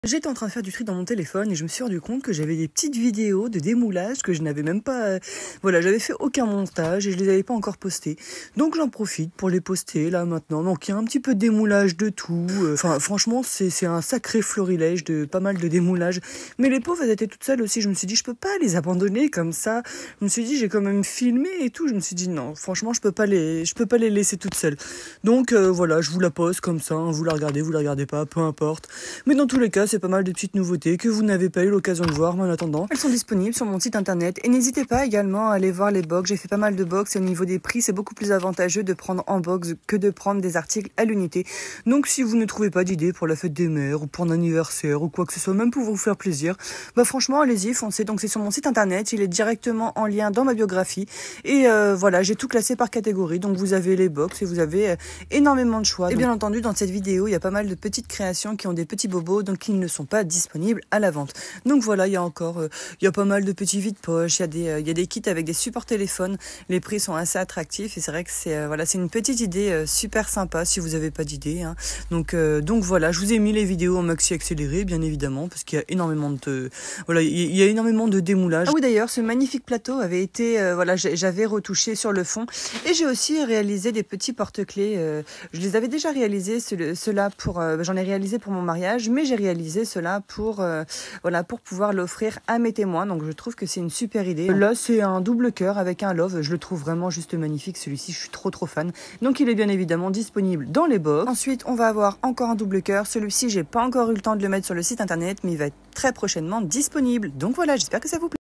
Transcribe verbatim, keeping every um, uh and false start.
J'étais en train de faire du tri dans mon téléphone et je me suis rendu compte que j'avais des petites vidéos de démoulage que je n'avais même pas... euh, voilà, j'avais fait aucun montage et je les avais pas encore postées. Donc j'en profite pour les poster là maintenant. Donc il y a un petit peu de démoulage de tout. Enfin franchement c'est c'est un sacré florilège de pas mal de démoulage. Mais les pauvres elles étaient toutes seules aussi. Je me suis dit je peux pas les abandonner comme ça. Je me suis dit j'ai quand même filmé et tout. Je me suis dit non franchement je peux pas les je peux pas les laisser toutes seules. Donc euh, voilà je vous la poste comme ça. Hein, vous la regardez, vous la regardez pas, peu importe. Mais dans tous les cas c'est pas mal de petites nouveautés que vous n'avez pas eu l'occasion de voir, mais en attendant, elles sont disponibles sur mon site internet. Et n'hésitez pas également à aller voir les box. J'ai fait pas mal de box et au niveau des prix, c'est beaucoup plus avantageux de prendre en box que de prendre des articles à l'unité. Donc si vous ne trouvez pas d'idée pour la fête des mères ou pour un anniversaire ou quoi que ce soit, même pour vous faire plaisir, bah franchement, allez-y, foncez. Donc c'est sur mon site internet, il est directement en lien dans ma biographie. Et euh, voilà, j'ai tout classé par catégorie. Donc vous avez les box et vous avez euh, énormément de choix. Et bien entendu, dans cette vidéo, il y a pas mal de petites créations qui ont des petits bobos, donc ils ne sont pas disponibles à la vente. Donc voilà, il y a encore, euh, il y a pas mal de petits vides-poches, il y a des, euh, il y a des kits avec des supports téléphones. Les prix sont assez attractifs et c'est vrai que c'est, euh, voilà, c'est une petite idée euh, super sympa si vous n'avez pas d'idée. Hein. Donc, euh, donc voilà, je vous ai mis les vidéos en maxi accéléré, bien évidemment, parce qu'il y a énormément de, voilà, il y a énormément de démoulage. Ah oui, d'ailleurs, ce magnifique plateau avait été, euh, voilà, j'avais retouché sur le fond et j'ai aussi réalisé des petits porte-clés. Euh, je les avais déjà réalisés, ceux-là pour, euh, j'en ai réalisé pour mon mariage, mais j'ai réalisé cela pour euh, voilà pour pouvoir l'offrir à mes témoins. Donc je trouve que c'est une super idée. Là c'est un double cœur avec un love, je le trouve vraiment juste magnifique celui-ci, je suis trop trop fan. Donc il est bien évidemment disponible dans les box. Ensuite on va avoir encore un double cœur, celui-ci j'ai pas encore eu le temps de le mettre sur le site internet mais il va être très prochainement disponible. Donc voilà, j'espère que ça vous plaît.